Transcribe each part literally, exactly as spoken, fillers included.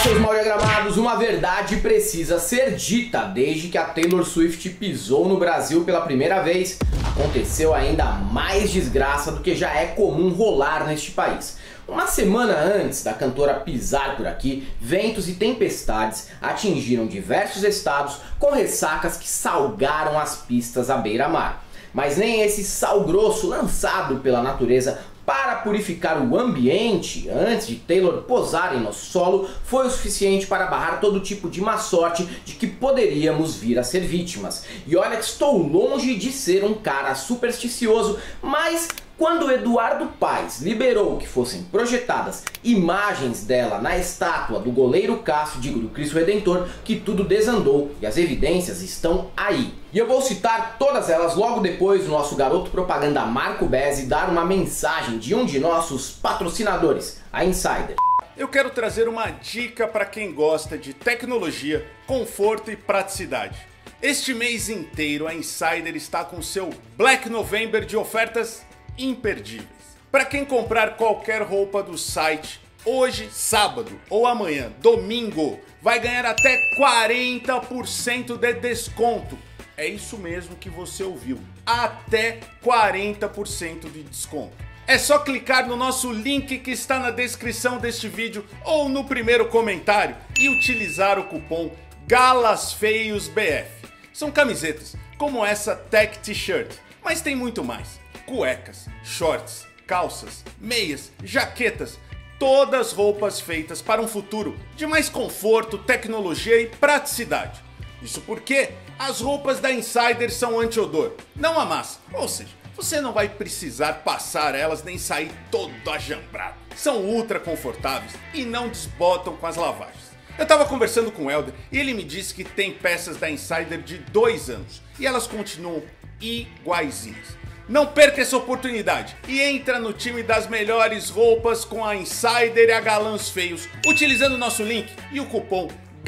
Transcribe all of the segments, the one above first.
Seus mal diagramados, uma verdade precisa ser dita. Desde que a Taylor Swift pisou no Brasil pela primeira vez, aconteceu ainda mais desgraça do que já é comum rolar neste país. Uma semana antes da cantora pisar por aqui, ventos e tempestades atingiram diversos estados com ressacas que salgaram as pistas à beira-mar. Mas nem esse sal grosso lançado pela natureza para purificar o ambiente antes de Taylor posar em nosso solo foi o suficiente para barrar todo tipo de má sorte de que poderíamos vir a ser vítimas. E olha que estou longe de ser um cara supersticioso, mas quando Eduardo Paes liberou que fossem projetadas imagens dela na estátua do goleiro Cássio, digo, do Cristo Redentor, que tudo desandou e as evidências estão aí. E eu vou citar todas elas logo depois do nosso garoto propaganda Marco Bezzi dar uma mensagem de um de nossos patrocinadores, a Insider. Eu quero trazer uma dica para quem gosta de tecnologia, conforto e praticidade. Este mês inteiro a Insider está com seu Black November de ofertas imperdíveis. Para quem comprar qualquer roupa do site hoje, sábado ou amanhã, domingo, vai ganhar até quarenta por cento de desconto. É isso mesmo que você ouviu, até quarenta por cento de desconto. É só clicar no nosso link que está na descrição deste vídeo ou no primeiro comentário e utilizar o cupom GALASFEIOSBF. São camisetas como essa Tech T-shirt, mas tem muito mais. Cuecas, shorts, calças, meias, jaquetas, todas roupas feitas para um futuro de mais conforto, tecnologia e praticidade. Isso porque as roupas da Insider são anti-odor, não amassa, ou seja, você não vai precisar passar elas nem sair todo ajambrado. São ultra confortáveis e não desbotam com as lavagens. Eu tava conversando com o Helder e ele me disse que tem peças da Insider de dois anos e elas continuam iguaizinhas. Não perca essa oportunidade e entra no time das melhores roupas com a Insider e a Galãs Feios, utilizando o nosso link e o cupom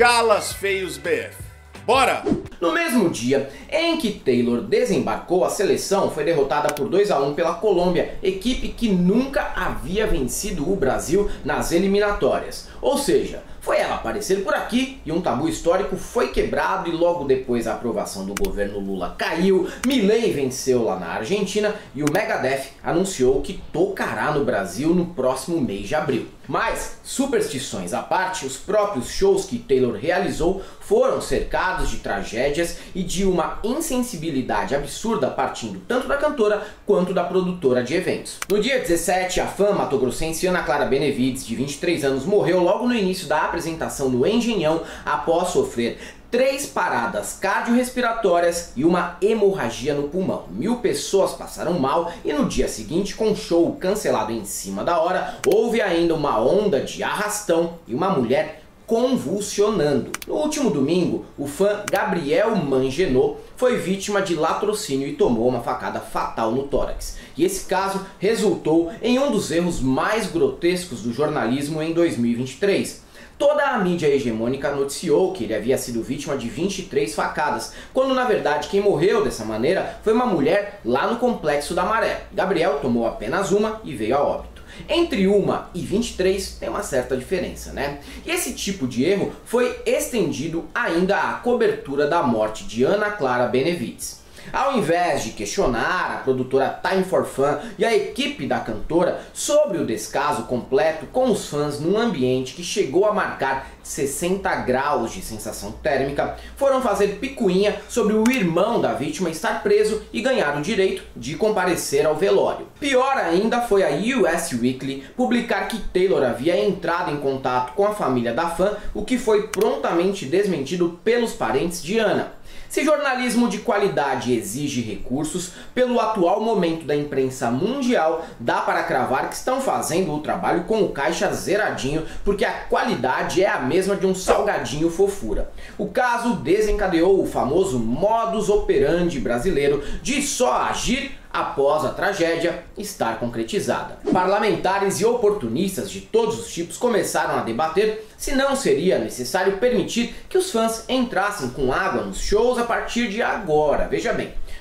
GALASFEIOSBF. Bora! No mesmo dia em que Taylor desembarcou, a seleção foi derrotada por dois a um pela Colômbia, equipe que nunca havia vencido o Brasil nas eliminatórias. Ou seja, foi ela aparecer por aqui e um tabu histórico foi quebrado e logo depois a aprovação do governo Lula caiu, Milei venceu lá na Argentina e o Megadeth anunciou que tocará no Brasil no próximo mês de abril. Mas, superstições à parte, os próprios shows que Taylor realizou foram cercados de tragédias e de uma insensibilidade absurda partindo tanto da cantora quanto da produtora de eventos. No dia dezessete, a fã matogrossense Ana Clara Benevides, de vinte e três anos, morreu logo no início da apresentação no Engenhão após sofrer três paradas cardiorrespiratórias e uma hemorragia no pulmão. Mil pessoas passaram mal e no dia seguinte, com o show cancelado em cima da hora, houve ainda uma onda de arrastão e uma mulher convulsionando. No último domingo, o fã Gabriel Mangenot foi vítima de latrocínio e tomou uma facada fatal no tórax. E esse caso resultou em um dos erros mais grotescos do jornalismo em dois mil e vinte e três. Toda a mídia hegemônica noticiou que ele havia sido vítima de vinte e três facadas, quando na verdade quem morreu dessa maneira foi uma mulher lá no Complexo da Maré. Gabriel tomou apenas uma e veio a óbito. Entre uma e vinte e três tem uma certa diferença, né? E esse tipo de erro foi estendido ainda à cobertura da morte de Ana Clara Benevides. Ao invés de questionar a produtora Time for Fun e a equipe da cantora sobre o descaso completo com os fãs num ambiente que chegou a marcar sessenta graus de sensação térmica, foram fazer picuinha sobre o irmão da vítima estar preso e ganhar o direito de comparecer ao velório. Pior ainda foi a U S Weekly publicar que Taylor havia entrado em contato com a família da fã, o que foi prontamente desmentido pelos parentes de Ana. Se jornalismo de qualidade exige recursos, pelo atual momento da imprensa mundial, dá para cravar que estão fazendo o trabalho com o caixa zeradinho, porque a qualidade é a mesma de um salgadinho fofura. O caso desencadeou o famoso modus operandi brasileiro de só agir após a tragédia estar concretizada. Parlamentares e oportunistas de todos os tipos começaram a debater se não seria necessário permitir que os fãs entrassem com água nos shows a partir de agora. Veja bem,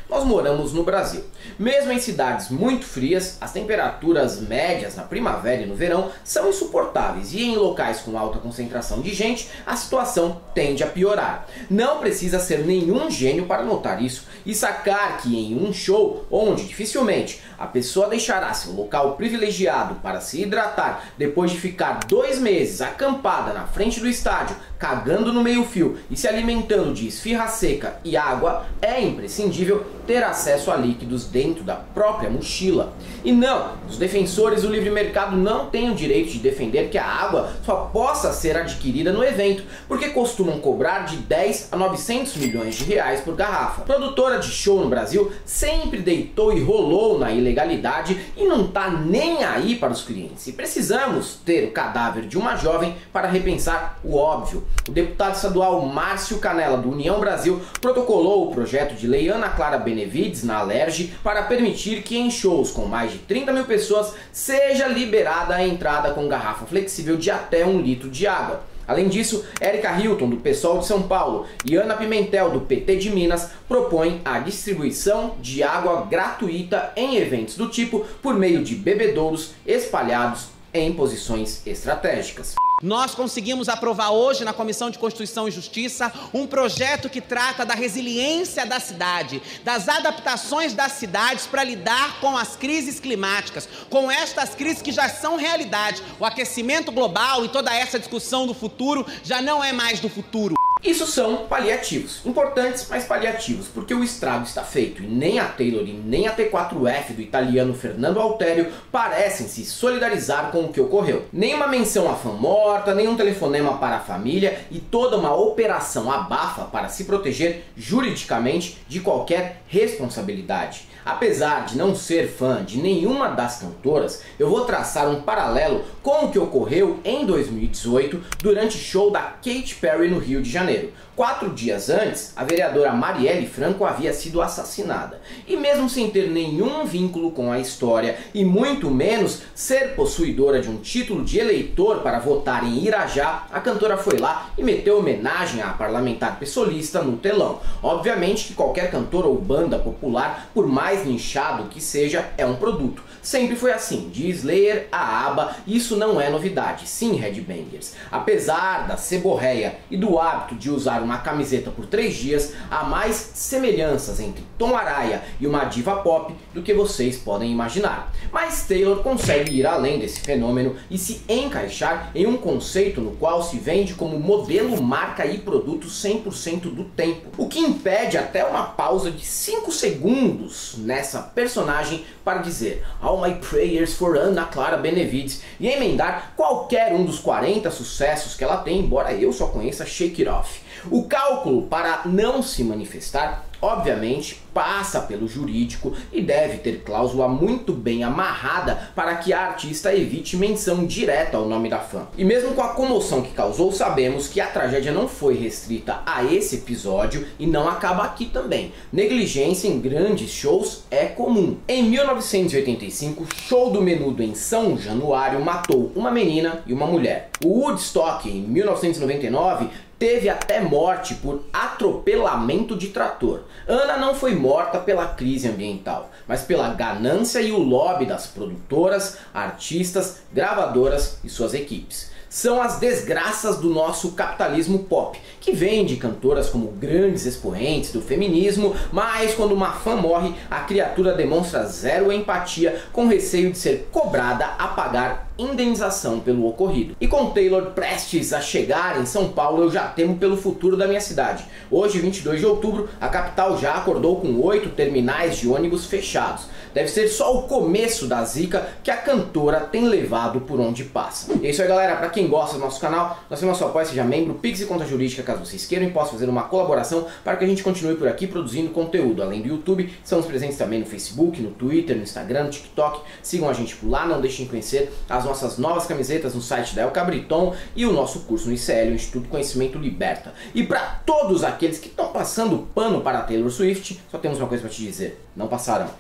Nós moramos no Brasil. Mesmo em cidades muito frias, as temperaturas médias na primavera e no verão são insuportáveis e em locais com alta concentração de gente, a situação tende a piorar. Não precisa ser nenhum gênio para notar isso e sacar que em um show, onde dificilmente a pessoa deixará seu local privilegiado para se hidratar depois de ficar dois meses acampada na frente do estádio, cagando no meio-fio e se alimentando de esfirra seca e água, é imprescindível ter acesso a líquidos dentro da própria mochila. E não, os defensores do livre mercado não têm o direito de defender que a água só possa ser adquirida no evento, porque costumam cobrar de dez a novecentos milhões de reais por garrafa. A produtora de show no Brasil sempre deitou e rolou na ilegalidade e não tá nem aí para os clientes. E precisamos ter o cadáver de uma jovem para repensar o óbvio. O deputado estadual Márcio Canella, do União Brasil, protocolou o projeto de lei Ana Clara Benevides na Alerj para permitir que em shows com mais de trinta mil pessoas seja liberada a entrada com garrafa flexível de até um litro de água. Além disso, Érica Hilton, do PSOL de São Paulo, e Ana Pimentel, do P T de Minas, propõem a distribuição de água gratuita em eventos do tipo por meio de bebedouros espalhados em posições estratégicas. Nós conseguimos aprovar hoje na Comissão de Constituição e Justiça um projeto que trata da resiliência da cidade, das adaptações das cidades para lidar com as crises climáticas, com estas crises que já são realidade. O aquecimento global e toda essa discussão do futuro já não é mais do futuro. Isso são paliativos, importantes, mas paliativos, porque o estrago está feito e nem a Taylor e nem a T quatro F do italiano Fernando Alterio parecem se solidarizar com o que ocorreu. Nenhuma menção à fã morta, nenhum telefonema para a família e toda uma operação abafa para se proteger juridicamente de qualquer responsabilidade. Apesar de não ser fã de nenhuma das cantoras, eu vou traçar um paralelo com o que ocorreu em dois mil e dezoito durante o show da Katy Perry no Rio de Janeiro. Quatro dias antes, a vereadora Marielle Franco havia sido assassinada. E mesmo sem ter nenhum vínculo com a história, e muito menos ser possuidora de um título de eleitor para votar em Irajá, a cantora foi lá e meteu homenagem à parlamentar pessoalista no telão. Obviamente que qualquer cantor ou banda popular, por mais nichado que seja, é um produto. Sempre foi assim, de Slayer a ABBA, isso não é novidade, sim, headbangers. Apesar da seborréia e do hábito de usar uma camiseta por três dias, há mais semelhanças entre Tom Araya e uma diva pop do que vocês podem imaginar. Mas Taylor consegue ir além desse fenômeno e se encaixar em um conceito no qual se vende como modelo, marca e produto cem por cento do tempo, o que impede até uma pausa de cinco segundos nessa personagem para dizer All my prayers for Ana Clara Benevides e emendar qualquer um dos quarenta sucessos que ela tem, embora eu só conheça Shake It Off. O cálculo para não se manifestar, obviamente, passa pelo jurídico e deve ter cláusula muito bem amarrada para que a artista evite menção direta ao nome da fã. E mesmo com a comoção que causou, sabemos que a tragédia não foi restrita a esse episódio e não acaba aqui também. Negligência em grandes shows é comum. Em mil novecentos e oitenta e cinco, o show do Menudo em São Januário matou uma menina e uma mulher. O Woodstock, em mil novecentos e noventa e nove, teve até morte por atropelamento de trator. Ana não foi morta pela crise ambiental, mas pela ganância e o lobby das produtoras, artistas, gravadoras e suas equipes. São as desgraças do nosso capitalismo pop, que vem de cantoras como grandes expoentes do feminismo, mas quando uma fã morre, a criatura demonstra zero empatia, com receio de ser cobrada a pagar indenização pelo ocorrido. E com Taylor prestes a chegar em São Paulo, eu já temo pelo futuro da minha cidade. Hoje, vinte e dois de outubro, a capital já acordou com oito terminais de ônibus fechados. Deve ser só o começo da zica que a cantora tem levado por onde passa. E é isso aí, galera. Pra quem gosta do nosso canal, nós temos nosso apoio, seja membro, Pix e conta jurídica, caso vocês queiram, e possa fazer uma colaboração para que a gente continue por aqui produzindo conteúdo. Além do YouTube, estamos presentes também no Facebook, no Twitter, no Instagram, no TikTok. Sigam a gente por lá, não deixem de conhecer as nossas novas camisetas no site da El Cabriton e o nosso curso no I C L, o Instituto Conhecimento Liberta. E para todos aqueles que estão passando pano para Taylor Swift, só temos uma coisa para te dizer: não passarão.